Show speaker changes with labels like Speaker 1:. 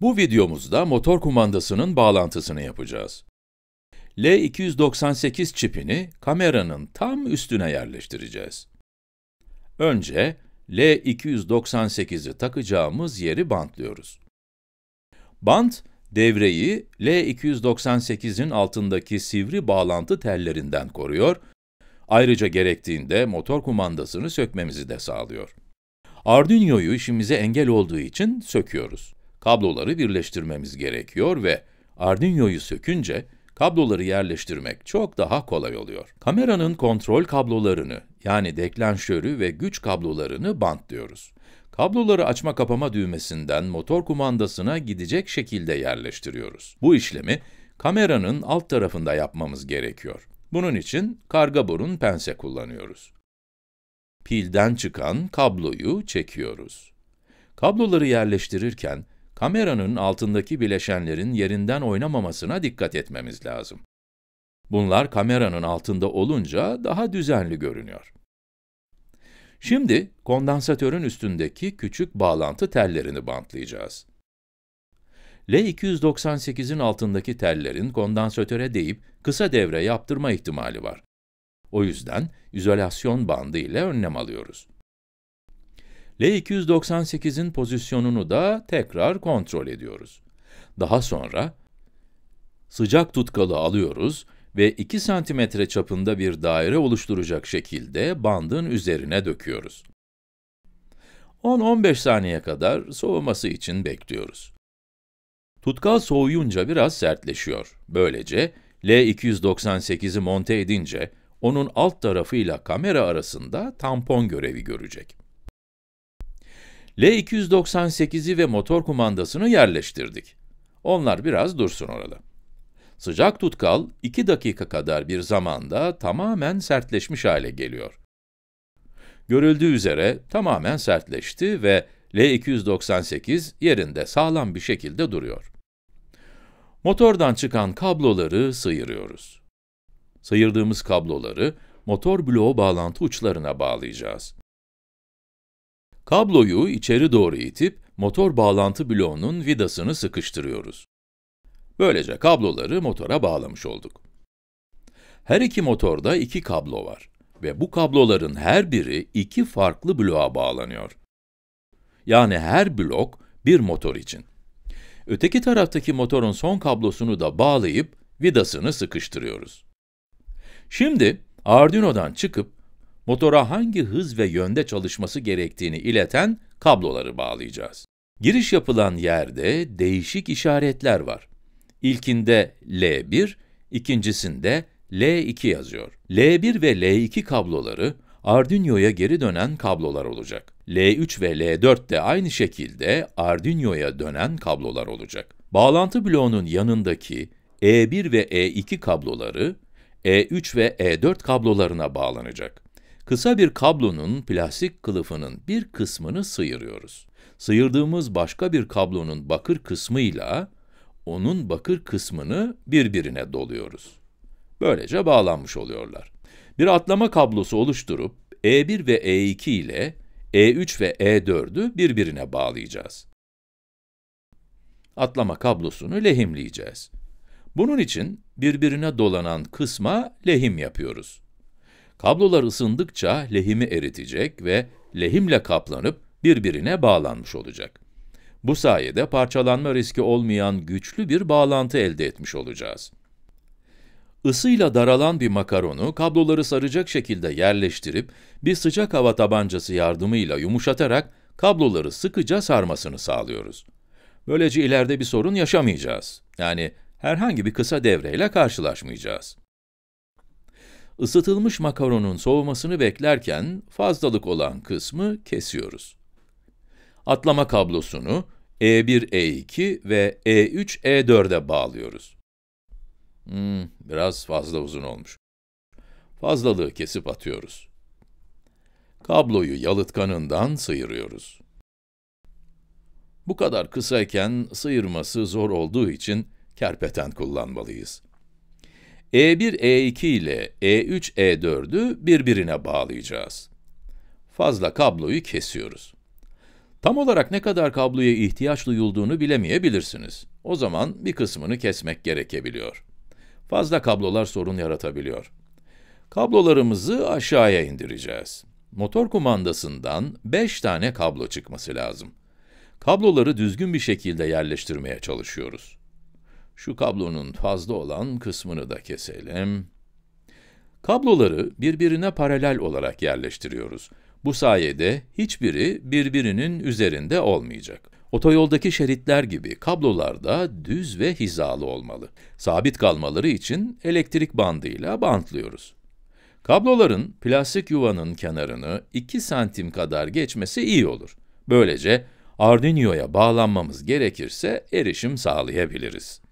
Speaker 1: Bu videomuzda motor kumandasının bağlantısını yapacağız. L298 çipini kameranın tam üstüne yerleştireceğiz. Önce L298'i takacağımız yeri bantlıyoruz. Bant, devreyi L298'in altındaki sivri bağlantı tellerinden koruyor, ayrıca gerektiğinde motor kumandasını sökmemizi de sağlıyor. Arduino'yu işimize engel olduğu için söküyoruz. Kabloları birleştirmemiz gerekiyor ve Arduino'yu sökünce kabloları yerleştirmek çok daha kolay oluyor. Kameranın kontrol kablolarını, yani deklanşörü ve güç kablolarını bantlıyoruz. Kabloları açma kapama düğmesinden motor kumandasına gidecek şekilde yerleştiriyoruz. Bu işlemi kameranın alt tarafında yapmamız gerekiyor. Bunun için karga burun pense kullanıyoruz. Pilden çıkan kabloyu çekiyoruz. Kabloları yerleştirirken, kameranın altındaki bileşenlerin yerinden oynamamasına dikkat etmemiz lazım. Bunlar kameranın altında olunca daha düzenli görünüyor. Şimdi, kondansatörün üstündeki küçük bağlantı tellerini bantlayacağız. L298'in altındaki tellerin kondansatöre değip kısa devre yaptırma ihtimali var. O yüzden, izolasyon bandı ile önlem alıyoruz. L298'in pozisyonunu da tekrar kontrol ediyoruz. Daha sonra, sıcak tutkalı alıyoruz ve 2 cm çapında bir daire oluşturacak şekilde bandın üzerine döküyoruz. 10-15 saniye kadar soğuması için bekliyoruz. Tutkal soğuyunca biraz sertleşiyor. Böylece, L298'i monte edince, onun alt tarafıyla kamera arasında tampon görevi görecek. L298'i ve motor kumandasını yerleştirdik. Onlar biraz dursun orada. Sıcak tutkal, 2 dakika kadar bir zamanda tamamen sertleşmiş hale geliyor. Görüldüğü üzere tamamen sertleşti ve L298 yerinde sağlam bir şekilde duruyor. Motordan çıkan kabloları sıyırıyoruz. Sıyırdığımız kabloları motor bloğu bağlantı uçlarına bağlayacağız. Kabloyu içeri doğru itip, motor bağlantı bloğunun vidasını sıkıştırıyoruz. Böylece kabloları motora bağlamış olduk. Her iki motorda 2 kablo var ve bu kabloların her biri 2 farklı bloğa bağlanıyor. Yani her blok bir motor için. Öteki taraftaki motorun son kablosunu da bağlayıp vidasını sıkıştırıyoruz. Şimdi Arduino'dan çıkıp, motora hangi hız ve yönde çalışması gerektiğini ileten kabloları bağlayacağız. Giriş yapılan yerde değişik işaretler var. İlkinde L1, ikincisinde L2 yazıyor. L1 ve L2 kabloları Arduino'ya geri dönen kablolar olacak. L3 ve L4 de aynı şekilde Arduino'ya dönen kablolar olacak. Bağlantı bloğunun yanındaki E1 ve E2 kabloları E3 ve E4 kablolarına bağlanacak. Kısa bir kablonun plastik kılıfının bir kısmını sıyırıyoruz. Sıyırdığımız başka bir kablonun bakır kısmıyla onun bakır kısmını birbirine doluyoruz. Böylece bağlanmış oluyorlar. Bir atlama kablosu oluşturup E1 ve E2 ile E3 ve E4'ü birbirine bağlayacağız. Atlama kablosunu lehimleyeceğiz. Bunun için birbirine dolanan kısma lehim yapıyoruz. Kablolar ısındıkça lehimi eritecek ve lehimle kaplanıp birbirine bağlanmış olacak. Bu sayede parçalanma riski olmayan güçlü bir bağlantı elde etmiş olacağız. Isıyla daralan bir makaronu kabloları saracak şekilde yerleştirip bir sıcak hava tabancası yardımıyla yumuşatarak kabloları sıkıca sarmasını sağlıyoruz. Böylece ileride bir sorun yaşamayacağız. Yani herhangi bir kısa devreyle karşılaşmayacağız. Isıtılmış makaronun soğumasını beklerken fazlalık olan kısmı kesiyoruz. Atlama kablosunu E1, E2 ve E3, E4'e bağlıyoruz. Biraz fazla uzun olmuş. Fazlalığı kesip atıyoruz. Kabloyu yalıtkanından sıyırıyoruz. Bu kadar kısayken sıyırması zor olduğu için kerpeten kullanmalıyız. E1, E2 ile E3, E4'ü birbirine bağlayacağız. Fazla kabloyu kesiyoruz. Tam olarak ne kadar kabloya ihtiyaç duyulduğunu bilemeyebilirsiniz. O zaman bir kısmını kesmek gerekebiliyor. Fazla kablolar sorun yaratabiliyor. Kablolarımızı aşağıya indireceğiz. Motor kumandasından 5 tane kablo çıkması lazım. Kabloları düzgün bir şekilde yerleştirmeye çalışıyoruz. Şu kablonun fazla olan kısmını da keselim. Kabloları birbirine paralel olarak yerleştiriyoruz. Bu sayede hiçbiri birbirinin üzerinde olmayacak. Otoyoldaki şeritler gibi kablolar da düz ve hizalı olmalı. Sabit kalmaları için elektrik bandıyla bantlıyoruz. Kabloların plastik yuvanın kenarını 2 santim kadar geçmesi iyi olur. Böylece Arduino'ya bağlanmamız gerekirse erişim sağlayabiliriz.